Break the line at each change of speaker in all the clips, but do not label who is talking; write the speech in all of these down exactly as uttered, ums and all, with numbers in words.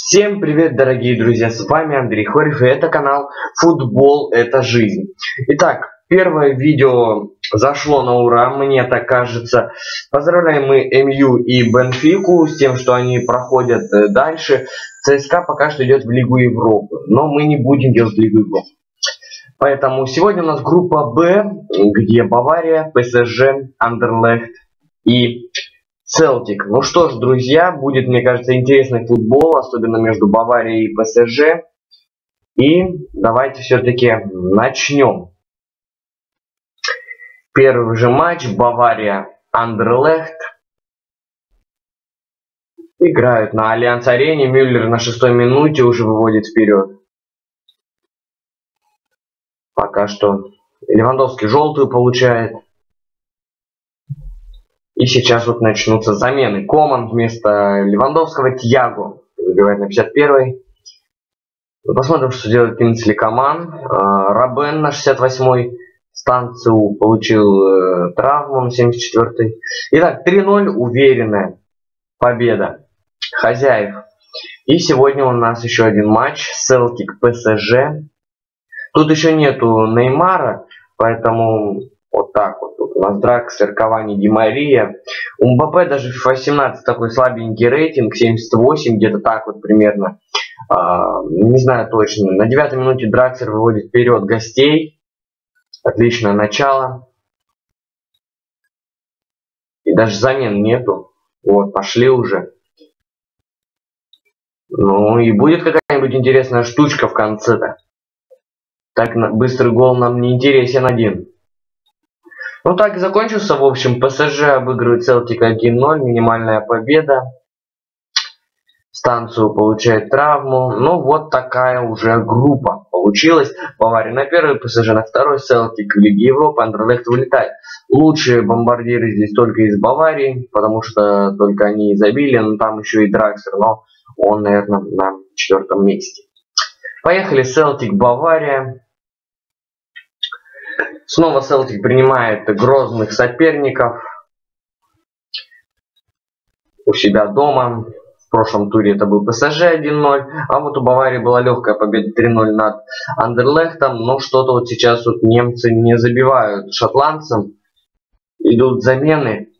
Всем привет, дорогие друзья, с вами Андрей Хорев, и это канал Футбол это жизнь. Итак, первое видео зашло на ура, мне так кажется. Поздравляем мы эм ю и Бенфику с тем, что они проходят дальше. ЦСКА пока что идет в Лигу Европы, но мы не будем делать Лигу Европы. Поэтому сегодня у нас группа Б, где Бавария, ПСЖ, Андерлехт и Селтик. Ну что ж, друзья, будет, мне кажется, интересный футбол, особенно между Баварией и ПСЖ. И давайте все-таки начнем. Первый же матч Бавария-Андерлехт. Играют на Альянс-арене. Мюллер на шестой минуте уже выводит вперед. Пока что Левандовский желтую получает. И сейчас вот начнутся замены. Коман вместо Левандовского, Тьяго забивает на пятьдесят первой. Посмотрим, что делает Кинсли Коман. Робен на шестьдесят восьмой. Станцию получил э, травму на семьдесят четвёртой. Итак, три ноль, уверенная победа хозяев. И сегодня у нас еще один матч. Селтик ПСЖ. Тут еще нету Неймара, поэтому вот так вот. Тут у нас Дракслер, Кавани, Ди Мария. У Мбаппе даже в восемнадцать такой слабенький рейтинг, семьдесят восемь, где-то так вот примерно. А, не знаю точно. На девятой минуте Дракслер выводит вперед гостей. Отличное начало. И даже замен нету. Вот, пошли уже. Ну и будет какая-нибудь интересная штучка в конце-то. Так быстрый гол нам не интересен один. Ну так и закончился, в общем. ПСЖ обыгрывает Селтик один ноль. Минимальная победа. Станцию получает травму. Ну вот такая уже группа получилась. Бавария на первой, ПСЖ на второй, Селтик в Лиге Европы, Андерлехт вылетает. Лучшие бомбардиры здесь только из Баварии, потому что только они и забили. Но там еще и Дракслер, но он, наверное, на четвертом месте. Поехали, Селтик, Бавария. Снова Селтик принимает грозных соперников у себя дома. В прошлом туре это был ПСЖ один ноль, а вот у Баварии была легкая победа три ноль над Андерлехтом, но что-то вот сейчас вот немцы не забивают шотландцам. Идут замены.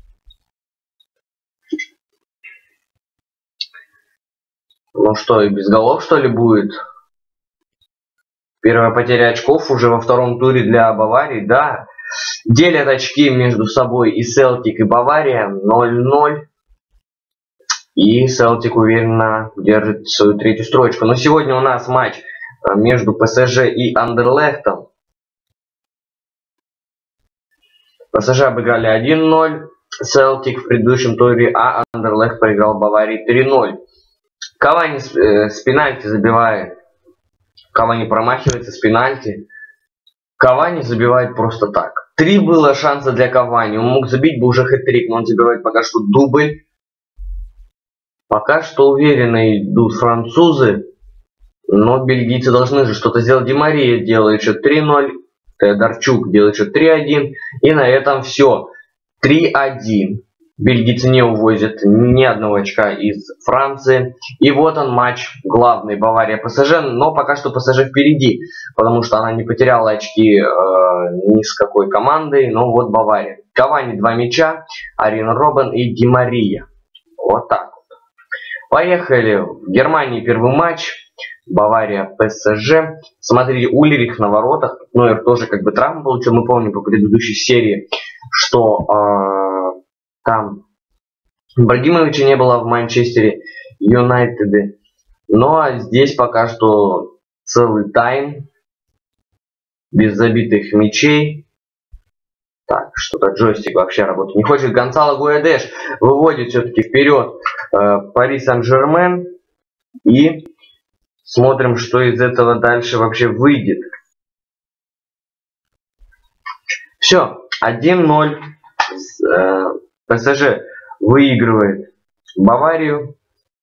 Ну что, и без голов что ли будет? Первая потеря очков уже во втором туре для Баварии, да. Делят очки между собой и Селтик, и Бавария ноль ноль. И Селтик уверенно держит свою третью строчку. Но сегодня у нас матч между ПСЖ и Андерлехтом. ПСЖ обыграли один ноль. Селтик в предыдущем туре, а Андерлехт проиграл Баварии три ноль. Кавани с, э, с пенальти забивает. Кавани промахивается с пенальти. Кавани забивает просто так. Три было шанса для Кавани. Он мог забить бы уже хэт-трик, но он забивает пока что дубль. Пока что уверенно идут французы. Но бельгийцы должны же что-то сделать. Ди Мария делает счет три ноль. Теодорчук делает счет три один. И на этом все. три один. Бельгийцы не увозят ни одного очка из Франции. И вот он матч главный Бавария-ПСЖ. Но пока что ПСЖ впереди. Потому что она не потеряла очки э, ни с какой командой. Но вот Бавария. Кавани два мяча. Арен Робben и Ди Мария. Вот так. Поехали. В Германии первый матч. Бавария-ПСЖ. Смотрите, Ульрих на воротах. Нойер тоже как бы травму получил. Мы помним по предыдущей серии, что э, там Ибрагимовича не было в Манчестере Юнайтеде. Ну а здесь пока что целый тайм. Без забитых мячей. Так, что-то джойстик вообще работать не хочет. Гонсало Гуэдеш выводит все-таки вперед э, Пари Сен-Жермен. И смотрим, что из этого дальше вообще выйдет. Все, один ноль. Э, ПСЖ выигрывает Баварию.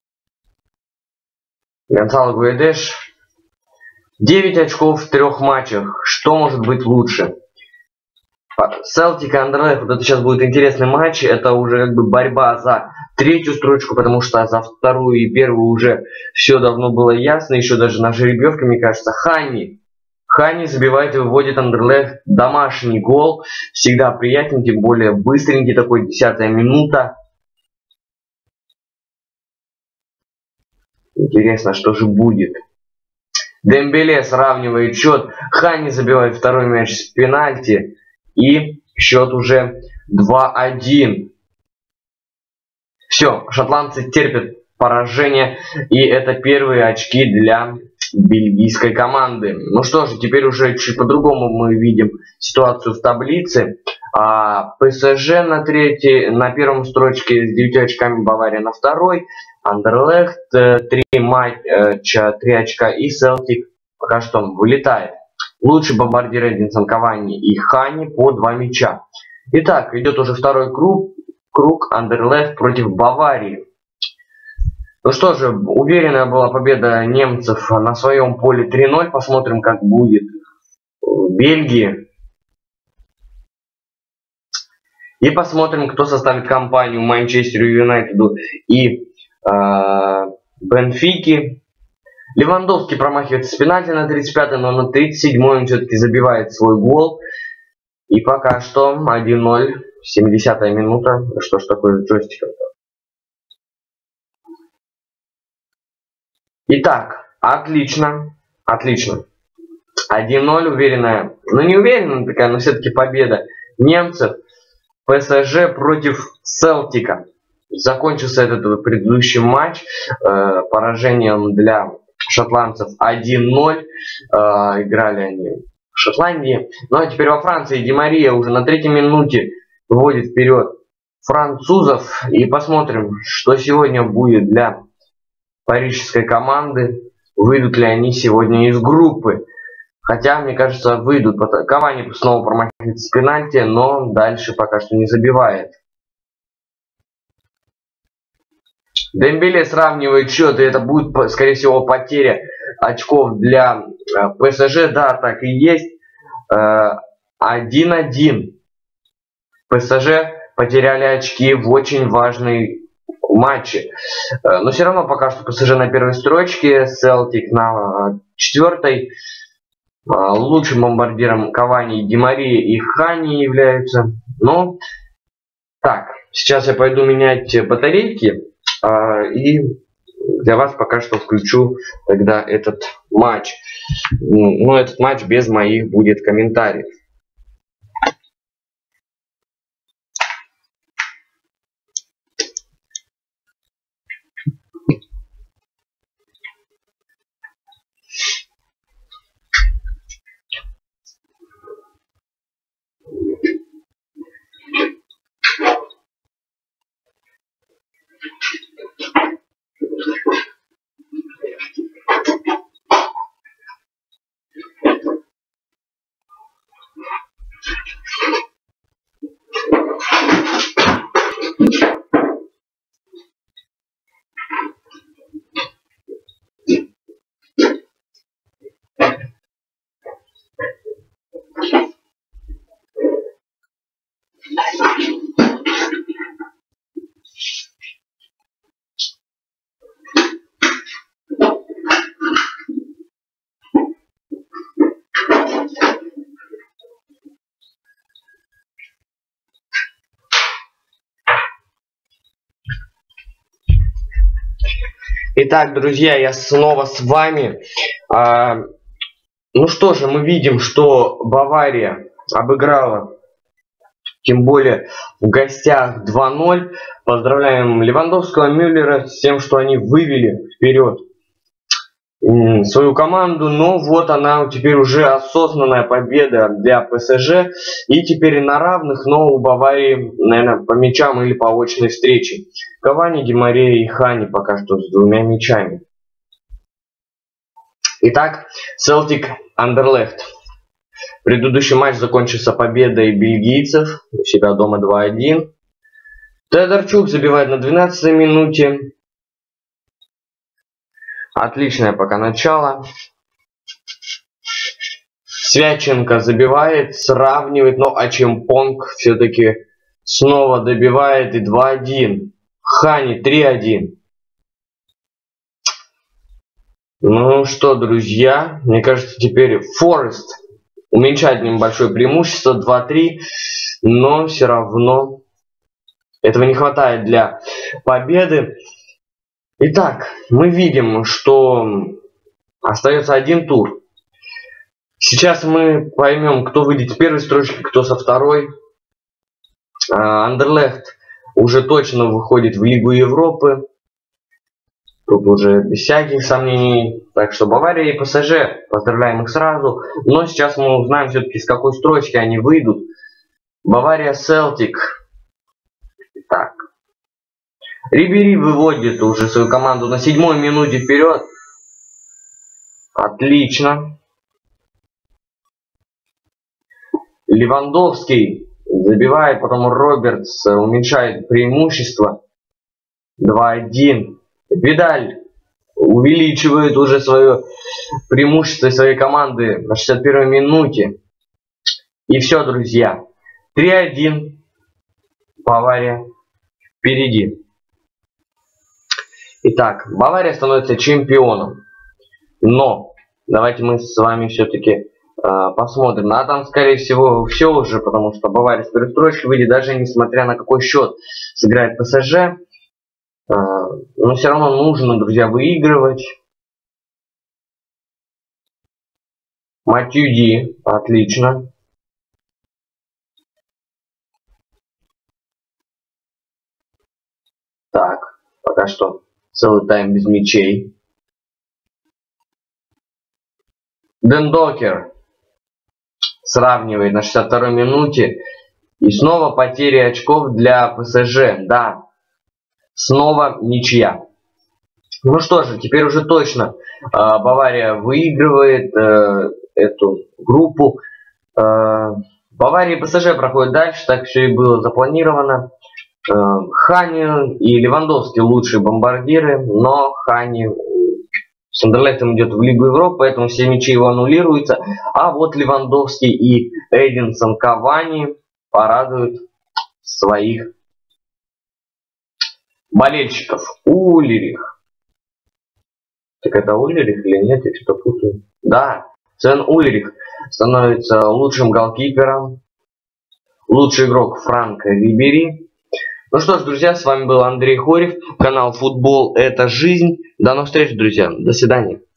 Гонсало Гуэдеш. девять очков в трех матчах. Что может быть лучше? Селтик и Андерлехт, вот это сейчас будет интересный матч. Это уже как бы борьба за третью строчку, потому что за вторую и первую уже все давно было ясно, еще даже на жеребьевке, мне кажется. Хани. Хани забивает и выводит Андерлехт домашний гол. Всегда приятнее, тем более быстренький такой, десятая минута. Интересно, что же будет. Дембеле сравнивает счет. Хани забивает второй мяч с пенальти. И счет уже два один. Все, шотландцы терпят поражение. И это первые очки для бельгийской команды. Ну что же, теперь уже чуть по-другому мы видим ситуацию в таблице. А, ПСЖ на третьей, на первом строчке с девятью очками, Бавария на второй, Андерлехт три матча, три очка и Селтик пока что вылетает. Лучший бомбардир Эдинсон, Кавани и Хани по два мяча. Итак, идет уже второй круг, круг Андерлехт против Баварии. Ну что же, уверенная была победа немцев на своем поле три ноль. Посмотрим, как будет в Бельгии. И посмотрим, кто составит компанию Манчестеру Юнайтеду и э, Бенфики. Левандовский промахивается с пенальти на тридцать пятой, но на тридцать седьмой он все-таки забивает свой гол. И пока что один ноль, семидесятая минута. Что ж такое с джойстиком? Итак, отлично, отлично. один ноль, уверенная, ну не уверенная такая, но все-таки победа немцев. ПСЖ против Селтика. Закончился этот предыдущий матч э, поражением для шотландцев один ноль. Э, играли они в Шотландии. Ну а теперь во Франции Ди Мария уже на третьей минуте выводит вперед французов. И посмотрим, что сегодня будет для парижской команды. Выйдут ли они сегодня из группы. Хотя, мне кажется, выйдут. Кавани снова промахивает с пенальти, но дальше пока что не забивает. Дембеле сравнивает счет, и это будет, скорее всего, потеря очков для ПСЖ. Да, так и есть. один один. ПСЖ потеряли очки в очень важной матче. Но все равно пока что ПСЖ на первой строчке, Селтик на четвертой. Лучшим бомбардиром Кавани, Ди Мария и Хани являются. Ну, так, сейчас я пойду менять батарейки. И для вас пока что включу тогда этот матч. Ну, этот матч без моих будет комментариев. Итак, друзья, я снова с вами. А, ну что же, мы видим, что Бавария обыграла, тем более в гостях два ноль. Поздравляем Левандовского, Мюллера с тем, что они вывели вперед свою команду. Но вот она теперь уже осознанная победа для ПСЖ. И теперь на равных, но у Баварии, наверное, по мячам или по очной встрече. Кавани, Ди Мария и Хани пока что с двумя мячами. Итак, Селтик Андерлехт. Предыдущий матч закончился победой бельгийцев. У себя дома два один. Тодорчук забивает на двенадцатой минуте. Отличное пока начало. Свяченко забивает, сравнивает, но Ачимпонг все-таки снова добивает и два один. Хани три один. Ну что, друзья, мне кажется, теперь Форест уменьшает небольшое преимущество два три, но все равно этого не хватает для победы. Итак, мы видим, что остается один тур. Сейчас мы поймем, кто выйдет с первой строчки, кто со второй. Андерлехт уже точно выходит в Лигу Европы. Тут уже без всяких сомнений. Так что Бавария и ПСЖ, поздравляем их сразу. Но сейчас мы узнаем все-таки, с какой строчки они выйдут. Бавария Селтик. Так. Рибери выводит уже свою команду на седьмой минуте вперед. Отлично. Левандовский забивает, потом Робертс уменьшает преимущество. два один. Видаль увеличивает уже свое преимущество своей команды на шестьдесят первой минуте. И все, друзья. три один. Бавария впереди. Итак, Бавария становится чемпионом. Но давайте мы с вами все-таки э, посмотрим. А там, скорее всего, все уже, потому что Бавария с первой строчки выйдет, даже несмотря на какой счет сыграет ПСЖ. Э, но все равно нужно, друзья, выигрывать. Матюди, отлично. Так, пока что целый тайм без мячей. Дендокер сравнивает на шестьдесят второй минуте. И снова потеря очков для ПСЖ. Да, снова ничья. Ну что же, теперь уже точно э, Бавария выигрывает э, эту группу. Э, Бавария и ПСЖ проходят дальше, так все и было запланировано. Э, Хани и Левандовский лучшие бомбардиры, но Хани с Андерлехтом идет в Лигу Европы, поэтому все мячи его аннулируются. А вот Левандовский и Эдинсон Кавани порадуют своих болельщиков. Ульрих. Так это Ульрих или нет? Я что-то путаю. Да, Свен Ульрих становится лучшим голкипером. Лучший игрок Франк Рибери. Ну что ж, друзья, с вами был Андрей Хорев, канал Футбол это жизнь. До новых встреч, друзья. До свидания.